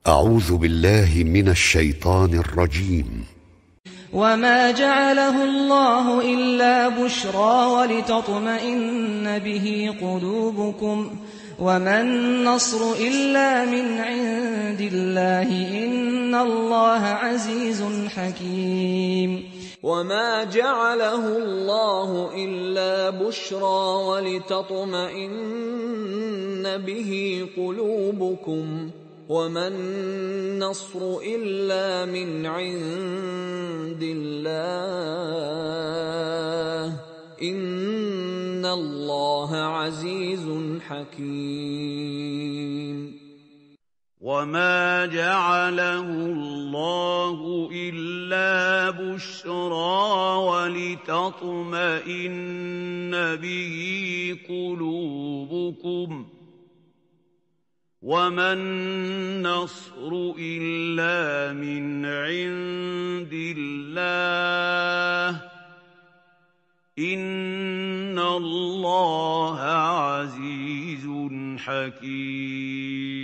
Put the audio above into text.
أعوذ بالله من الشيطان الرجيم. وما جعله الله إلا بشرى ولتطمئن به قلوبكم وما النصر إلا من عند الله إن الله عزيز حكيم. وما جعله الله إلا بشرى ولتطمئن به قلوبكم وما النصر إلا من عند الله إن الله عزيز حكيم. وما جعله الله إلا بشرى ولتطمئن به قلوبكم وما النصر إلا من عند الله إن الله عزيز حكيم.